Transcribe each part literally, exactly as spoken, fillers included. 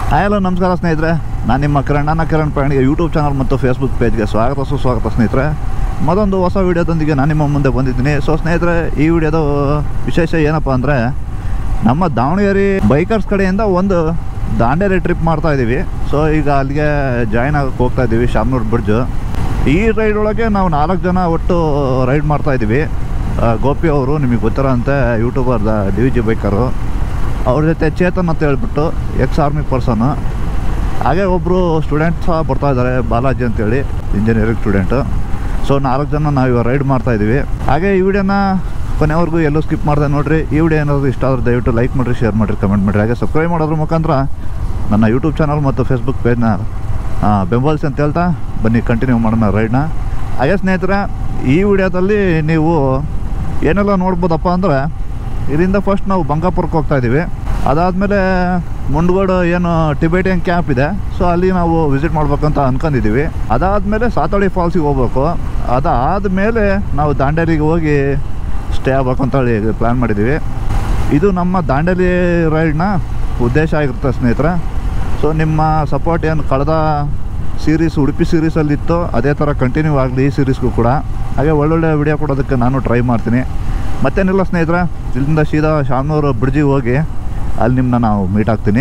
Hello ನಮಸ್ಕಾರ ಸ್ನೇಹಿತರೆ, ನಾನು ನಿಮ್ಮ ಕಿರಣ್ ನನ್ನ ಕಿರಣ್ ಪ್ರಯಾಣಿಗೆ ಯೂಟ್ಯೂಬ್ ಚಾನಲ್ ಮತ್ತು ಫೇಸ್ಬುಕ್ ಪೇಜ್ಗೆ ಸ್ವಾಗತ ಸುಸ್ವಾಗತ ಸ್ನೇಹಿತರೆ. ಮತ್ತೊಂದು ಹೊಸ ವೀಡಿಯೋದೊಂದಿಗೆ ನಾನು ನಿಮ್ಮ ಮುಂದೆ ಬಂದಿದ್ದೀನಿ. ಸೊ ಸ್ನೇಹಿತರೆ, ಈ ವಿಡಿಯೋದ ವಿಶೇಷ ಏನಪ್ಪ ಅಂದರೆ, ನಮ್ಮ ದಾವಣಗೆರೆ ಬೈಕರ್ಸ್ ಕಡೆಯಿಂದ ಒಂದು ದಾಂಡೇಲಿ ಟ್ರಿಪ್ ಮಾಡ್ತಾಯಿದ್ದೀವಿ. ಸೊ ಈಗ ಅಲ್ಲಿಗೆ ಜಾಯ್ನ್ ಆಗಕ್ಕೆ ಹೋಗ್ತಾಯಿದ್ದೀವಿ, ಶಾಮನೂರು ಬ್ರಿಡ್ಜು. ಈ ರೈಡ್ ಒಳಗೆ ನಾವು ನಾಲ್ಕು ಜನ ಒಟ್ಟು ರೈಡ್ ಮಾಡ್ತಾಯಿದ್ದೀವಿ. ಗೋಪಿ ಅವರು ನಿಮಗೆ ಗೊತ್ತಿರೋ ಅಂತೆ ಯೂಟ್ಯೂಬರ್ ಡಿ ವಿ ಜಿ ಬೈಕರು, ಅವ್ರ ಜೊತೆ ಚೇತನ್ ಅಂತ ಹೇಳ್ಬಿಟ್ಟು ಎಕ್ಸ್ ಆರ್ಮಿ ಪರ್ಸನ್ನು, ಹಾಗೆ ಒಬ್ಬರು ಸ್ಟೂಡೆಂಟ್ ಸಹ ಬರ್ತಾಯಿದ್ದಾರೆ, ಬಾಲಾಜಿ ಅಂತೇಳಿ ಇಂಜಿನಿಯರಿಂಗ್ ಸ್ಟೂಡೆಂಟು. ಸೊ ನಾಲ್ಕು ಜನ ನಾವು ಇವಾಗ ರೈಡ್ ಮಾಡ್ತಾಯಿದ್ದೀವಿ. ಹಾಗೆ ಈ ವಿಡಿಯೋನ ಕೊನೆವರೆಗೂ ಎಲ್ಲೂ ಸ್ಕಿಪ್ ಮಾಡಿದೆ ನೋಡಿರಿ. ಈ ವಿಡಿಯೋ ಏನಾದರೂ ಇಷ್ಟ ಆದರೆ ದಯವಿಟ್ಟು ಲೈಕ್ ಮಾಡಿರಿ, ಶೇರ್ ಮಾಡಿರಿ, ಕಮೆಂಟ್ ಮಾಡಿರಿ. ಹಾಗೆ ಸಬ್ಸ್ಕ್ರೈಬ್ ಮಾಡೋದ್ರ ಮುಖಾಂತರ ನನ್ನ ಯೂಟ್ಯೂಬ್ ಚಾನಲ್ ಮತ್ತು ಫೇಸ್ಬುಕ್ ಪೇಜ್ನ ಬೆಂಬಲಿಸಿ ಅಂತ ಹೇಳ್ತಾ ಬನ್ನಿ ಕಂಟಿನ್ಯೂ ಮಾಡೋಣ ರೈಡ್ನ. ಹಾಗೆ ಸ್ನೇಹಿತರೆ, ಈ ವಿಡಿಯೋದಲ್ಲಿ ನೀವು ಏನೆಲ್ಲ ನೋಡ್ಬೋದಪ್ಪ ಅಂದರೆ, ಇದರಿಂದ ಫಸ್ಟ್ ನಾವು ಬಂಗಾಪುರಕ್ಕೆ ಹೋಗ್ತಾಯಿದ್ದೀವಿ. ಅದಾದಮೇಲೆ ಮುಂಡ್ಗೋಡು ಏನು ಟಿಬೇಟಿಯನ್ ಕ್ಯಾಂಪ್ ಇದೆ, ಸೊ ಅಲ್ಲಿ ನಾವು ವಿಸಿಟ್ ಮಾಡ್ಬೇಕಂತ ಅಂದ್ಕೊಂಡಿದ್ದೀವಿ. ಅದಾದಮೇಲೆ ಸಾತೋಡಿ ಫಾಲ್ಸಿಗೆ ಹೋಗ್ಬೇಕು. ಅದಾದಮೇಲೆ ನಾವು ದಾಂಡೇಲಿಗೆ ಹೋಗಿ ಸ್ಟೇ ಆಗ್ಬೇಕಂತೇಳಿ ಪ್ಲ್ಯಾನ್ ಮಾಡಿದ್ದೀವಿ. ಇದು ನಮ್ಮ ದಾಂಡೇಲಿ ರೈಡ್ನ ಉದ್ದೇಶ ಆಗಿರುತ್ತೆ ಸ್ನೇಹಿತರೆ. ಸೊ ನಿಮ್ಮ ಸಪೋರ್ಟ್ ಏನು ಕಳೆದ ಸೀರೀಸ್ ಉಡುಪಿ ಸೀರೀಸಲ್ಲಿತ್ತು, ಅದೇ ಥರ ಕಂಟಿನ್ಯೂ ಆಗಲಿ ಈ ಸೀರೀಸ್ಗೂ ಕೂಡ. ಹಾಗೆ ಒಳ್ಳೊಳ್ಳೆ ವಿಡಿಯೋ ಕೊಡೋದಕ್ಕೆ ನಾನು ಟ್ರೈ ಮಾಡ್ತೀನಿ. ಮತ್ತೇನಿಲ್ಲ ಸ್ನೇಹಿತರೆ, ಇಲ್ಲಿಂದ ಸೀದಾ ಶಾಮನೂರು ಬ್ರಿಡ್ಜಿಗೆ ಹೋಗಿ ಅಲ್ಲಿ ನಿಮ್ಮನ್ನ ನಾವು ಮೀಟ್ ಆಗ್ತೀನಿ.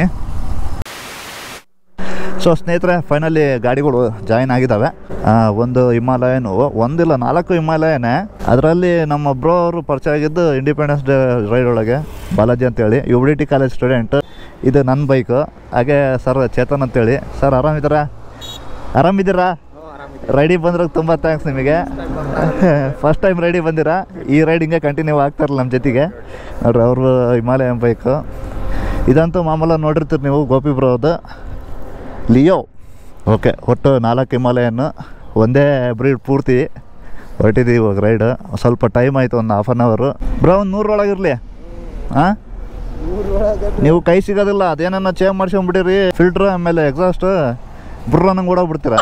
ಸೊ ಸ್ನೇಹಿತರೆ, ಫೈನಲಿ ಗಾಡಿಗಳು ಜಾಯಿನ್ ಆಗಿದ್ದಾವೆ. ಒಂದು ಹಿಮಾಲಯನು, ಒಂದಿಲ್ಲ ನಾಲ್ಕು ಹಿಮಾಲಯನೇ. ಅದರಲ್ಲಿ ನಮ್ಮ ಬ್ರೋ ಅವರು ಪರಿಚಯ ಆಗಿದ್ದು ಇಂಡಿಪೆಂಡೆನ್ಸ್ ಡೇ ರೈಡ್ ಒಳಗೆ, ಬಾಲಾಜಿ ಅಂತೇಳಿ, U B D T college student. ಇದು ನನ್ನ ಬೈಕು. ಹಾಗೆ ಸರ್ ಚೇತನ್ ಅಂತೇಳಿ. ಸರ್ ಆರಾಮಿದ್ದೀರಾ? ಆರಾಮಿದ್ದೀರಾ? ರೈಡಿಗೆ ಬಂದ್ರೆ ತುಂಬ ಥ್ಯಾಂಕ್ಸ್ ನಿಮಗೆ. ಫಸ್ಟ್ ಟೈಮ್ ರೈಡಿಗೆ ಬಂದಿರಾ. ಈ ರೈಡಿಂಗೆ ಕಂಟಿನ್ಯೂ ಆಗ್ತಾರಲ್ಲ ನಮ್ಮ ಜೊತೆಗೆ. ನೋಡ್ರಿ, ಅವರು ಹಿಮಾಲಯನ್ ಬೈಕು. ಇದಂತೂ ಮಾಮೂಲ ನೋಡಿರ್ತೀರಿ ನೀವು, ಗೋಪಿ ಬ್ರೋದು ಲಿಯೋ. ಓಕೆ, ಒಟ್ಟು ನಾಲ್ಕು ಹಿಮಾಲಯನ್ನು ಒಂದೇ ಬ್ರೀಡ್ ಪೂರ್ತಿ ಹೊರಟಿದ್ದೀವಿ ಇವಾಗ ರೈಡ್. ಸ್ವಲ್ಪ ಟೈಮ್ ಆಯಿತು, ಒಂದು ಹಾಫ್ ಆನ್ ಅವರು. ಬ್ರೋ ಒಂದು ನೂರೊಳಗಿರಲಿ. ಹಾಂ, ನೀವು ಕೈ ಸಿಗೋದಿಲ್ಲ, ಅದೇನನ್ನ ಚೇಂಜ್ ಮಾಡ್ಸ್ಕೊಂಬಿಟ್ಟಿರಿ ಫಿಲ್ಟ್ರ್, ಆಮೇಲೆ ಎಕ್ಸಾಸ್ಟ್ ಬುರ್ರ ನಂಗೆ ಓಡೋಗ್ಬಿಡ್ತೀರ.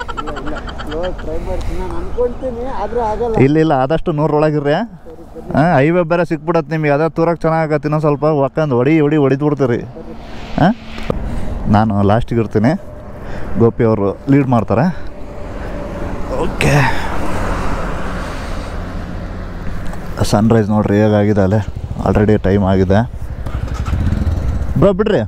ಇಲ್ಲ ಇಲ್ಲ, ಆದಷ್ಟು ನೂರೊಳಗಿರ್ರಿ. ಹಾಂ, ಹೈವೇ ಬೇರೆ ಸಿಕ್ಬಿಡತ್ತೆ ನಿಮಗೆ, ಅದೇ ತೂರಕ್ಕೆ ಚೆನ್ನಾಗತ್ತೆ. ಇನ್ನೊಂದು ಸ್ವಲ್ಪ ಒಕ್ಕಂದು ಹೊಡಿ ಹೊಡಿ ಹೊಡಿದು ಬಿಡ್ತೀರಿ. ಹಾಂ, ನಾನು ಲಾಸ್ಟಿಗೆ ಇರ್ತೀನಿ, ಗೋಪಿ ಅವರು ಲೀಡ್ ಮಾಡ್ತಾರೆ. ಓಕೆ, ಸನ್ರೈಸ್ ನೋಡ್ರಿ ಹೇಗಾಗಿದೆ ಅಲ್ಲೇ. ಆಲ್ರೆಡಿ ಟೈಮ್ ಆಗಿದೆ. ಬ್ರೋ ಬಿಡ್ರಿ.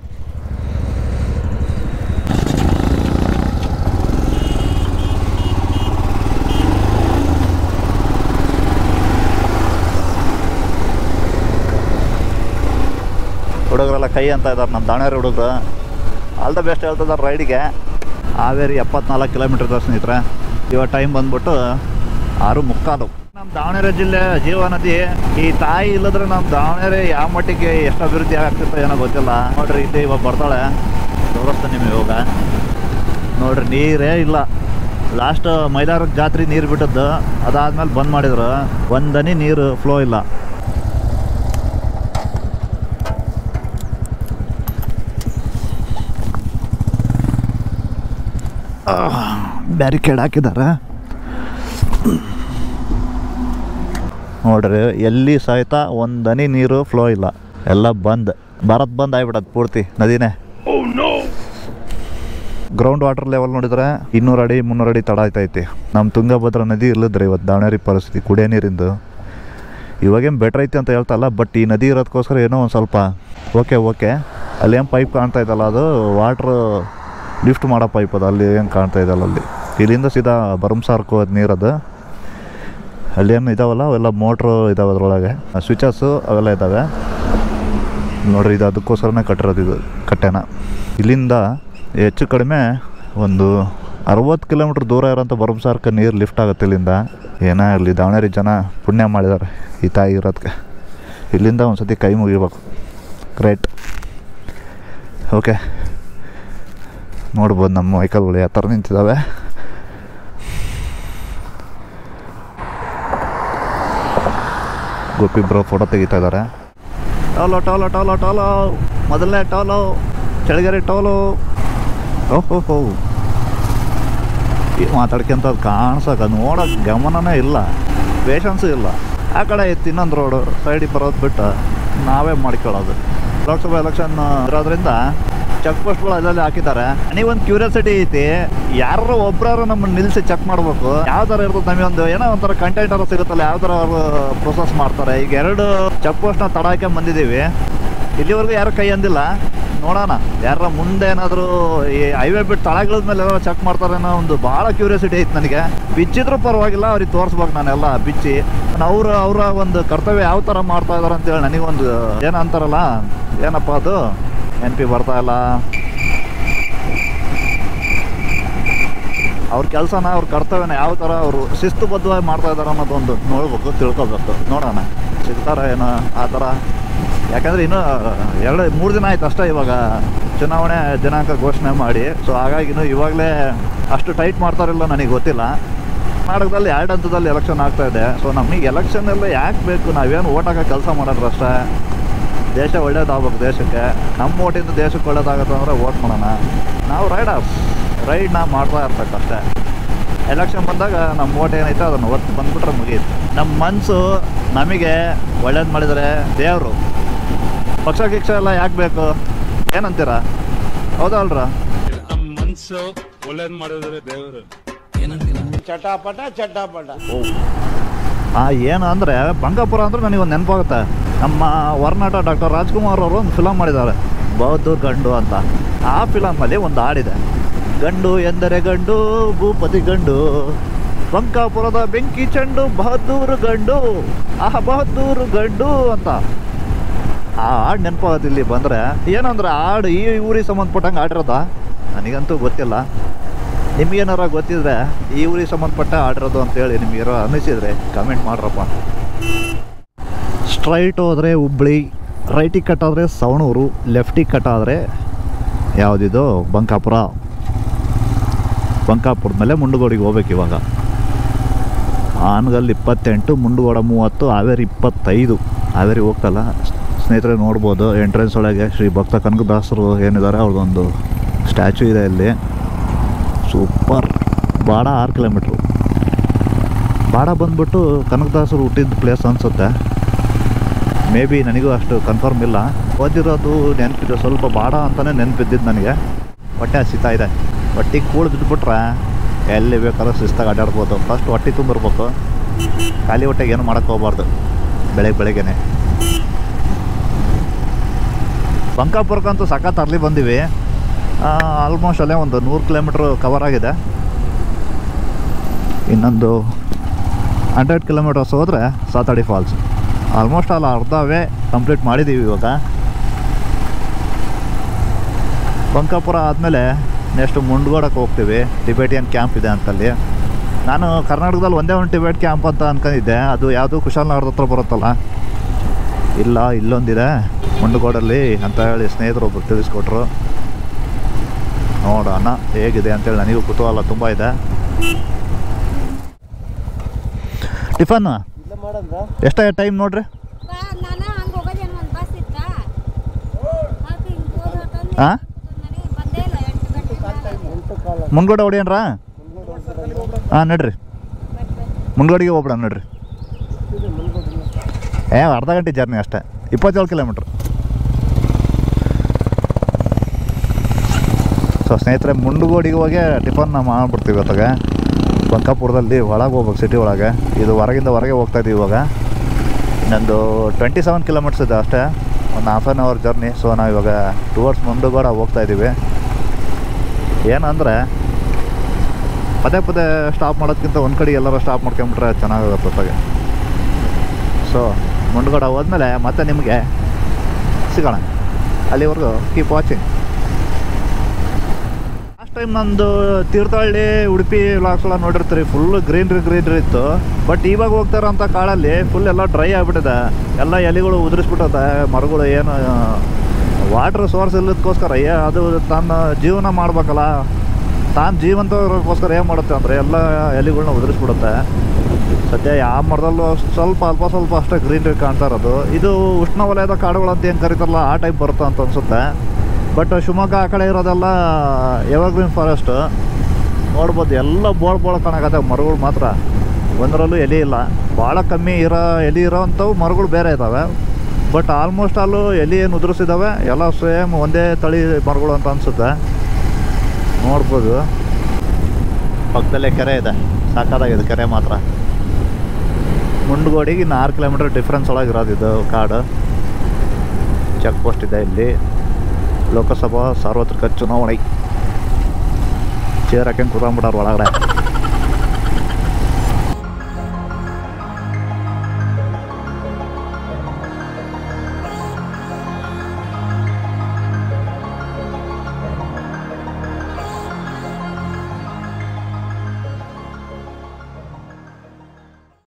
ಹುಡುಗರೆಲ್ಲ ಕೈ ಅಂತ ಇದ್ದಾರೆ, ನಮ್ಮ ದಾವಣಗೆರೆ ಹುಡುಗರು. ಆಲ್ ದ ಬೆಸ್ಟ್ ಹೇಳ್ತಿದ್ದಾರೆ ರೈಡಿಗೆ. ಹಾವೇರಿ ಎಪ್ಪತ್ನಾಲ್ಕು ಕಿಲೋಮೀಟರ್ ಇದೆ ಸ್ನೇಹಿತರೆ. ಇವಾಗ ಟೈಮ್ ಬಂದ್ಬಿಟ್ಟು ಆರು ಮುಕ್ಕಾಲು. ನಮ್ಮ ದಾವಣಗೆರೆ ಜಿಲ್ಲೆ ಜೀವ ನದಿ. ಈ ತಾಯಿ ಇಲ್ಲದ್ರೆ ನಮ್ಮ ದಾವಣಗೆರೆ ಯಾವ ಮಟ್ಟಿಗೆ ಎಷ್ಟು ಅಭಿವೃದ್ಧಿ ಆಗ್ತಿತ್ತು ಏನೋ ಗೊತ್ತಿಲ್ಲ. ನೋಡ್ರಿ, ಇಲ್ಲಿ ಇವಾಗ ಬರ್ತಾಳೆ, ತೋರಿಸ್ತಾನೆ ನಿಮಗೆ ಇವಾಗ. ನೋಡ್ರಿ, ನೀರೇ ಇಲ್ಲ. ಲಾಸ್ಟ್ ಮೈಲಾರಕ್ಕೆ ಜಾತ್ರೆ ನೀರು ಬಿಟ್ಟದ್ದು, ಅದಾದ್ಮೇಲೆ ಬಂದ್ ಮಾಡಿದ್ರು. ಒಂದನಿ ನೀರು ಫ್ಲೋ ಇಲ್ಲ. ಬ್ಯಾರಿಕೇಡ್ ಹಾಕಿದ್ದಾರೆ ನೋಡ್ರಿ. ಎಲ್ಲಿ ಸಹಿತ ಒಂದನಿ ನೀರು ಫ್ಲೋ ಇಲ್ಲ, ಎಲ್ಲ ಬಂದ್. ಭಾರತ್ ಬಂದ್ ಆಗಿಬಿಡೋದು ಪೂರ್ತಿ ನದಿನೇ. ಗ್ರೌಂಡ್ ವಾಟರ್ ಲೆವೆಲ್ ನೋಡಿದ್ರೆ ಇನ್ನೂರು ಅಡಿ ಮುನ್ನೂರು ಅಡಿ ತಡ ಆಯ್ತೈತಿ. ನಮ್ಮ ತುಂಗಭದ್ರಾ ನದಿ ಇಲ್ಲದ್ರಿ ಇವತ್ತು ದಾವಣಗೆರೆ ಪರಿಸ್ಥಿತಿ ಕುಡಿಯೋ ನೀರಿಂದು. ಇವಾಗೇನು ಬೆಟ್ರ್ ಐತಿ ಅಂತ ಹೇಳ್ತಲ್ಲ, ಬಟ್ ಈ ನದಿ ಇರೋದಕ್ಕೋಸ್ಕರ ಏನೋ ಒಂದು ಸ್ವಲ್ಪ ಓಕೆ ಓಕೆ ಅಲ್ಲೇನು ಪೈಪ್ ಕಾಣ್ತಾ ಇದ್ದಲ್ಲ, ಅದು ವಾಟ್ರು ಲಿಫ್ಟ್ ಮಾಡೋ ಪೈಪ್ ಅದು. ಅಲ್ಲಿ ಏನು ಕಾಣ್ತಾ ಇದ್ದಲ್ಲ, ಅಲ್ಲಿ ಇಲ್ಲಿಂದ ಸೀದಾ ಭರಮಸಾರ್ಕು ಅದು ನೀರದು. ಅಲ್ಲಿ ಏನು ಇದಾವಲ್ಲ ಅವೆಲ್ಲ ಮೋಟ್ರು ಇದಾವೆ, ಅದರೊಳಗೆ ಸ್ವಿಚಸ್ಸು ಅವೆಲ್ಲ ಇದ್ದಾವೆ ನೋಡ್ರಿ. ಇದು ಅದಕ್ಕೋಸ್ಕರನೇ ಕಟ್ಟಿರೋದು ಇದು ಕಟ್ಟೆನ. ಇಲ್ಲಿಂದ ಹೆಚ್ಚು ಕಡಿಮೆ ಒಂದು ಅರವತ್ತು ಕಿಲೋಮೀಟ್ರ್ ದೂರ ಇರೋಂಥ ಭರಮಸಾರ್ಕ ನೀರು ಲಿಫ್ಟ್ ಆಗುತ್ತೆ ಇಲ್ಲಿಂದ. ಏನೇ ಇರಲಿ, ದಾವಣಗೆರೆ ಜನ ಪುಣ್ಯ ಮಾಡಿದ್ದಾರೆ ಈ ತಾಯಿ ಇರೋದಕ್ಕೆ. ಇಲ್ಲಿಂದ ಒಂದು ಸತಿ ಕೈ ಮುಗಿಬೇಕು. ಗ್ರೇಟ್. ಓಕೆ, ನೋಡ್ಬೋದು ನಮ್ಮ ವೆಹಿಕಲ್ಗಳು ಯಾವ ಥರ ನಿಂತಿದ್ದಾವೆ. ಗೋಪಿ ಬ್ರೋ ಫೋಟೋ ತೆಗಿತಾ ಇದ್ದಾರೆ. ಟೋಲೋ ಟೋಲೋ ಟೋಲೋ ಟೋಲೋ ಮೊದಲನೇ ಟೋಲೋ, ಚಳಿಗೆರೆ ಟೋಲು. ಓಹೋ ಹೋ, ಮಾತಾಡ್ಕೊಂತ ಕಾಣಿಸೋಕೆ ನೋಡೋಕೆ ಗಮನನೇ ಇಲ್ಲ, ಪೇಷನ್ಸು ಇಲ್ಲ. ಆ ಕಡೆ ಇತ್ತು ಇನ್ನೊಂದು ರೋಡು, ಸೈಡಿಗೆ ಬರೋದು ಬಿಟ್ಟು ನಾವೇ ಮಾಡ್ಕೊಳ್ಳೋದು. ಲೋಕಸಭಾ ಎಲೆಕ್ಷನ್ ಇರೋದ್ರಿಂದ ಚೆಕ್ ಪೋಸ್ಟ್ಗಳು ಅಲ್ಲಲ್ಲಿ ಹಾಕಿದ್ದಾರೆ. ನನಗೊಂದು ಕ್ಯೂರಿಯಾಸಿಟಿ ಐತಿ, ಯಾರು ಒಬ್ರಾರು ನಮ್ಮನ್ನು ನಿಲ್ಲಿಸಿ ಚೆಕ್ ಮಾಡ್ಬೇಕು, ಯಾವ ಥರ ಇರ್ತದೆ ನಮಗೊಂದು ಏನೋ ಒಂಥರ ಕಂಟೆಂಟ್ ಅವ್ರು ಸಿಗುತ್ತಲ್ಲ, ಯಾವ ಥರ ಅವರು ಪ್ರೊಸೆಸ್ ಮಾಡ್ತಾರೆ. ಈಗ ಎರಡು ಚೆಕ್ ಪೋಸ್ಟ್ನ ತಡ ಹಾಕಿ ಬಂದಿದ್ದೀವಿ, ಇಲ್ಲಿವರೆಗೂ ಯಾರು ಕೈ ಅಂದಿಲ್ಲ. ನೋಡೋಣ ಯಾರ ಮುಂದೆ ಏನಾದರೂ ಈ ಹೈವೇ ಬಿಟ್ಟು ತಳಗಳದ ಮೇಲೆ ಎಲ್ಲ ಚೆಕ್ ಮಾಡ್ತಾರೆ ಅನ್ನೋ ಒಂದು ಭಾಳ ಕ್ಯೂರಿಯಾಸಿಟಿ ಐತೆ ನನಗೆ. ಬಿಚ್ಚಿದ್ರೂ ಪರವಾಗಿಲ್ಲ, ಅವ್ರಿಗೆ ತೋರಿಸ್ಬೇಕು ನಾನೆಲ್ಲ ಬಿಚ್ಚಿ. ಅವರು ಅವರ ಒಂದು ಕರ್ತವ್ಯ ಯಾವ ಥರ ಮಾಡ್ತಾ ಇದಾರೆ ಅಂತೇಳಿ ನನಗೊಂದು ಏನೋ ಅಂತಾರಲ್ಲ, ಏನಪ್ಪ ಅದು ಎನ್ ಪಿ ಬರ್ತಾ ಇಲ್ಲ. ಅವ್ರ ಕೆಲಸನ ಅವ್ರ ಕರ್ತವ್ಯನ ಯಾವ ಥರ ಅವರು ಶಿಸ್ತುಬದ್ಧವಾಗಿ ಮಾಡ್ತಾ ಇದ್ದಾರೆ ಅನ್ನೋದೊಂದು ನೋಡ್ಬೇಕು, ತಿಳ್ಕೊಬೇಕು. ನೋಡೋಣ ಸಿಗ್ತಾರೆ ಏನೋ ಆ ಥರ. ಯಾಕಂದರೆ ಇನ್ನೂ ಎರಡು ಮೂರು ದಿನ ಆಯ್ತು ಅಷ್ಟೇ ಇವಾಗ ಚುನಾವಣೆ ದಿನಾಂಕ ಘೋಷಣೆ ಮಾಡಿ. ಸೊ ಹಾಗಾಗಿ ಇನ್ನೂ ಇವಾಗಲೇ ಅಷ್ಟು ಟೈಟ್ ಮಾಡ್ತಾರಿಲ್ಲ ನನಗೆ ಗೊತ್ತಿಲ್ಲ. ಕರ್ನಾಟಕದಲ್ಲಿ ಎರಡು ಹಂತದಲ್ಲಿ ಎಲೆಕ್ಷನ್ ಆಗ್ತಾಯಿದೆ. ಸೊ ನಮಗೆ ಎಲೆಕ್ಷನ್ ಎಲ್ಲ ಯಾಕೆ ಬೇಕು? ನಾವೇನು ಓಟ್ ಹಾಕೋ ಕೆಲಸ ಮಾಡೋರು ಅಷ್ಟೇ. ದೇಶ ಒಳ್ಳೇದಾಗ್ಬೇಕು, ದೇಶಕ್ಕೆ ನಮ್ಮ ಓಟಿಂದ ದೇಶಕ್ಕೆ ಒಳ್ಳೇದಾಗುತ್ತೆ ಅಂದರೆ ಓಟ್ ಮಾಡೋಣ. ನಾವು ರೈಡರ್ಸ್ ರೈಡ್ನ ಮಾಡ್ತಾ ಇರ್ತಕ್ಕಷ್ಟೇ. ಎಲೆಕ್ಷನ್ ಬಂದಾಗ ನಮ್ಮ ಓಟ್ ಏನೈತೆ ಅದನ್ನು ಒತ್ತು ಬಂದುಬಿಟ್ರೆ ಮುಗಿಯುತ್ತೆ. ನಮ್ಮ ಮನಸ್ಸು ನಮಗೆ ಒಳ್ಳೇದು ಮಾಡಿದರೆ ದೇವರು. ಪಕ್ಷ ಗಿಕ್ಷ ಎಲ್ಲ ಯಾಕೆ ಬೇಕು ಏನಂತೀರ? ಹೌದಾ ಅಲ್ರ? ನಮ್ಮ ಮನಸ್ಸು ಒಳ್ಳೇದು ಮಾಡಿದ್ರೆ ದೇವರು. ಚಟಾಪಟ ಚಟಾಪಟ. ಓ ಹಾಂ, ಏನು ಅಂದರೆ ಬಂಗಾಪುರ ಅಂದರೆ ನನಗೊಂದು ನೆನಪಾಗುತ್ತೆ. ನಮ್ಮ ಹೊರನಾಟ ಡಾಕ್ಟರ್ ರಾಜ್ಕುಮಾರ್ ಅವರು ಒಂದು ಫಿಲಮ್ ಮಾಡಿದ್ದಾರೆ, ಬಹದ್ದೂರ್ ಗಂಡು ಅಂತ. ಆ ಫಿಲಮಲ್ಲಿ ಒಂದು ಹಾಡಿದೆ, ಗಂಡು ಎಂದರೆ ಗಂಡು ಭೂಪತಿ ಗಂಡು, ಬಂಕಾಪುರದ ಬೆಂಕಿ ಚೆಂಡು ಬಹದ್ದೂರು ಗಂಡು, ಆಹ ಬಹದ್ದೂರು ಗಂಡು ಅಂತ. ಆ ಹಾಡು ನೆನಪಾಗುತ್ತೆ ಇಲ್ಲಿ ಬಂದರೆ. ಏನಂದ್ರೆ ಹಾಡು ಈ ಊರಿಗೆ ಸಂಬಂಧಪಟ್ಟಂಗೆ ಆಡಿರೋದ ನನಗಂತೂ ಗೊತ್ತಿಲ್ಲ. ನಿಮಗೇನಾರ ಗೊತ್ತಿದ್ರೆ ಈ ಊರಿಗೆ ಸಂಬಂಧಪಟ್ಟ ಆಡಿರೋದು ಅಂತೇಳಿ ನಿಮಗೇನೋ ಅನ್ನಿಸಿದ್ರೆ ಕಮೆಂಟ್ ಮಾಡ್ರಪ್ಪ. ಸ್ಟ್ರೈಟ್ ಹೋದರೆ ಹುಬ್ಳಿ, ರೈಟಿಗೆ ಕಟ್ಟಾದರೆ ಸವಣೂರು, ಲೆಫ್ಟಿಗೆ ಕಟ್ಟಾದರೆ ಯಾವುದಿದು ಬಂಕಾಪುರ. ಬಂಕಾಪುರದ ಮೇಲೆ ಮುಂಡಗೋಡಿಗೆ ಹೋಗ್ಬೇಕು ಇವಾಗ. ಆನಗಲ್ ಇಪ್ಪತ್ತೆಂಟು, ಮುಂಡಗೋಡ ಮೂವತ್ತು, ಹಾವೇರಿ ಇಪ್ಪತ್ತೈದು. ಹಾವೇರಿ ಹೋಗ್ತಲ್ಲ ಸ್ನೇಹಿತರೆ, ನೋಡ್ಬೋದು ಎಂಟ್ರೆನ್ಸ್ ಒಳಗೆ ಶ್ರೀ ಭಕ್ತ ಕನಕದಾಸರು ಏನಿದ್ದಾರೆ ಅವ್ರದ್ದೊಂದು ಸ್ಟ್ಯಾಚು ಇದೆ ಇಲ್ಲಿ. ಸೂಪರ್. ಬಾಡ ಆರು ಕಿಲೋಮೀಟ್ರು. ಬಾಡ ಬಂದ್ಬಿಟ್ಟು ಕನಕದಾಸರು ಹುಟ್ಟಿದ ಪ್ಲೇಸ್ ಅನಿಸುತ್ತೆ. ಮೇ ಬಿ ನನಗೂ ಅಷ್ಟು ಕನ್ಫರ್ಮ್ ಇಲ್ಲ. ಓದಿರೋದು ನೆನಪಿದೆ ಸ್ವಲ್ಪ, ಬಾಡ ಅಂತಲೇ ನೆನಪಿದ್ದಿದ್ದು ನನಗೆ. ಹೊಟ್ಟೆ ಹಸಿತಾ ಇದೆ. ಹೊಟ್ಟಿಗೆ ಕೂಳು ಬಿದ್ದುಬಿಟ್ರೆ ಎಲ್ಲಿ ಬೇಕಾದ್ರೂ ಶಿಸ್ತಾಗಿ ಅಡ್ಡಾಡ್ಬೋದು. ಫಸ್ಟ್ ಹೊಟ್ಟೆ ತುಂಬಿರ್ಬೇಕು, ಖಾಲಿ ಹೊಟ್ಟೆಗೆ ಏನು ಮಾಡೋಕ್ಕೆ ಹೋಗ್ಬಾರ್ದು ಬೆಳಗ್ಗೆ ಬೆಳಗ್ಗೆನೆ. ಬಂಕಾಪುರಕ್ಕಂತೂ ಸಖತ್ ಅರ್ಲಿ ಬಂದೀವಿ. ಆಲ್ಮೋಸ್ಟ್ ಅಲ್ಲೇ ಒಂದು ನೂರು ಕಿಲೋಮೀಟ್ರ್ ಕವರ್ ಆಗಿದೆ. ಇನ್ನೊಂದು ಹಂಡ್ರೆಡ್ ಕಿಲೋಮೀಟರ್ಸ್ ಹೋದರೆ ಸಾತಡಿ ಫಾಲ್ಸ್. ಆಲ್ಮೋಸ್ಟ್ ಅಲ್ಲಿ ಅರ್ಧವೇ ಕಂಪ್ಲೀಟ್ ಮಾಡಿದ್ದೀವಿ ಇವಾಗ. ಬಂಕಾಪುರ ಆದಮೇಲೆ ನೆಕ್ಸ್ಟ್ ಮುಂಡಗೋಡಕ್ಕೆ ಹೋಗ್ತೀವಿ. ಟಿಬೇಟಿಯನ್ ಕ್ಯಾಂಪ್ ಇದೆ ಅಂತಲ್ಲಿ. ನಾನು ಕರ್ನಾಟಕದಲ್ಲಿ ಒಂದೇ ಒಂದು ಟಿಬೇಟ್ ಕ್ಯಾಂಪ್ ಅಂತ ಅಂದ್ಕೊಂಡಿದ್ದೆ. ಅದು ಯಾವುದು ಕುಶಾಲನಗರದ ಹತ್ರ ಬರುತ್ತಲ್ಲ, ಇಲ್ಲ ಇಲ್ಲೊಂದಿದೆ ಮುಂಡಗೋಡಲ್ಲಿ ಅಂತ ಹೇಳಿ ಸ್ನೇಹಿತರು ಒಬ್ಬರು ತಿಳಿಸ್ಕೊಟ್ರು. ನೋಡೋಣ ಹೇಗಿದೆ ಅಂತೇಳಿ ನನಗೂ ಕುತೂಹಲ ತುಂಬ ಇದೆ. ಟಿಫನ್ ಎಷ್ಟ ಟೈಮ್ ನೋಡ್ರಿ? ಹಾಂ, ಮುಂಡ್ಗೋಡ ಹೊಡಿಯನ್ರಾ? ಹಾಂ ನಡ್ರಿ, ಮುಂಡ್ಗೋಡಿಗೆ ಹೋಗ್ಬಿಡ ನಡ್ರಿ. ಏ ಅರ್ಧ ಗಂಟೆ ಜರ್ನಿ ಅಷ್ಟೇ, ಇಪ್ಪತ್ತೇಳು ಕಿಲೋಮೀಟ್ರ್. ಸೊ ಸ್ನೇಹಿತರೆ, ಮುಂಡಗೋಡಿಗೆ ಹೋಗಿ ಟಿಫನ್ನ ಮಾಡ್ಬಿಡ್ತೀವಿ ಹೊತ್ತಾಗ. ಬಂಕಾಪುರದಲ್ಲಿ ಒಳಗೆ ಹೋಗ್ಬೇಕು, ಸಿಟಿ ಒಳಗೆ. ಇದು ಹೊರಗಿಂದ ಹೊರಗೆ ಹೋಗ್ತಾಯಿದ್ದೀವಿ ಇವಾಗ. ಇನ್ನೊಂದು ಟ್ವೆಂಟಿ ಸೆವೆನ್ ಕಿಲೋಮೀಟ್ರ್ಸ್ ಇದೆ ಅಷ್ಟೇ, ಒಂದು half an hour journey. So ನಾವು ಇವಾಗ ಟುವರ್ಡ್ಸ್ ಮುಂಡಗೋಡ ಹೋಗ್ತಾಯಿದ್ದೀವಿ. ಏನಂದರೆ ಪದೇ ಪದೇ ಸ್ಟಾಪ್ ಮಾಡೋದಕ್ಕಿಂತ ಒಂದು ಕಡೆ ಎಲ್ಲರೂ ಸ್ಟಾಪ್ ಮಾಡ್ಕೊಂಬಿಟ್ರೆ ಚೆನ್ನಾಗಾಗುತ್ತೆ ಹೊತ್ತಾಗೆ. ಸೊ ಮುಂಡಗೋಡ ಹೋದ್ಮೇಲೆ ಮತ್ತೆ ನಿಮಗೆ ಸಿಗೋಣ. ಅಲ್ಲಿವರೆಗೂ ಕೀಪ್ ವಾಚಿಂಗ್. ಲಾಸ್ಟ್ ಟೈಮ್ ನಂದು ತೀರ್ಥಹಳ್ಳಿ ಉಡುಪಿ ವ್ಲಾಗ್ಸ್ ಎಲ್ಲ ನೋಡಿರ್ತೀರಿ, ಫುಲ್ ಗ್ರೀನ್ರಿ ಗ್ರೀನ್ರಿ ಇತ್ತು. ಬಟ್ ಇವಾಗ ಹೋಗ್ತಾರಂಥ ಕಾಡಲ್ಲಿ ಫುಲ್ ಎಲ್ಲ ಡ್ರೈ ಆಗಿಬಿಟ್ಟಿದೆ. ಎಲ್ಲ ಎಲೆಗಳು ಉದುರಿಸ್ಬಿಟ್ಟದೆ. ಮರಗಳು ಏನು ವಾಟ್ರ್ ಸೋರ್ಸ್ ಇಲ್ಲದಕ್ಕೋಸ್ಕರ ಏ ಅದು ತನ್ನ ಜೀವನ ಮಾಡ್ಬೇಕಲ್ಲ, ತಾನು ಜೀವಂತಗೋಸ್ಕರ ಏನು ಮಾಡುತ್ತೆ ಅಂದರೆ ಎಲ್ಲ ಎಲೆಗಳನ್ನ ಉದುರಿಸ್ಬಿಡುತ್ತೆ. ಸದ್ಯ ಯಾವ ಮರದಲ್ಲೂ ಸ್ವಲ್ಪ ಅಲ್ಪ ಸ್ವಲ್ಪ ಅಷ್ಟೇ ಗ್ರೀನ್ರಿ ಕಾಣ್ತಾ ಇರೋದು. ಇದು ಉಷ್ಣವಲಯದ ಕಾಡುಗಳು ಅಂತ ಏನು ಕರೀತಾರಲ್ಲ ಆ ಟೈಪ್ ಬರುತ್ತೆ ಅಂತ ಅನಿಸುತ್ತೆ. ಬಟ್ ಶಿವಮೊಗ್ಗ ಆ ಕಡೆ ಇರೋದೆಲ್ಲ ಎವರ್ಗ್ರೀನ್ ಫಾರೆಸ್ಟು. ನೋಡ್ಬೋದು ಎಲ್ಲ ಬೋಳ್ ಬೋಳ ಕಾಣಕತ್ತೆ. ಮರಗಳು ಮಾತ್ರ ಒಂದರಲ್ಲೂ ಎಲೆ ಇಲ್ಲ. ಭಾಳ ಕಮ್ಮಿ ಇರೋ ಎಲೆ ಇರೋ ಅಂಥವು ಮರಗಳು ಬೇರೆ ಇದ್ದಾವೆ. ಬಟ್ ಆಲ್ಮೋಸ್ಟ್ ಅಲ್ಲೂ ಎಲ್ಲಿ ಏನು ಉದುರಿಸಿದ್ದಾವೆ ಎಲ್ಲ ಸೇಮ್ ಒಂದೇ ತಳಿ ಮರಗಳು ಅಂತ ಅನಿಸುತ್ತೆ. ನೋಡ್ಬೋದು ಪಕ್ಕದಲ್ಲೇ ಕೆರೆ ಇದೆ, ಸಾಕಾಗಿದೆ ಕೆರೆ ಮಾತ್ರ. ಮುಂಡ್ಗೋಡಿಗೆ ಇನ್ನು ಆರು ಕಿಲೋಮೀಟರ್ ಡಿಫ್ರೆನ್ಸ್ ಒಳಗಿರೋದು ಇದು ಕಾಡು. ಚೆಕ್ ಪೋಸ್ಟ್ ಇದೆ ಇಲ್ಲಿ. ಲೋಕಸಭಾ ಸಾರ್ವತ್ರಿಕ ಚುನಾವಣೆ ಚೇರ್ ಹಾಕ್ಯಂಗೆ ಕೂತ್ಕೊಂಡ್ಬಿಟ್ಟಾರ ಒಳಗಡೆ.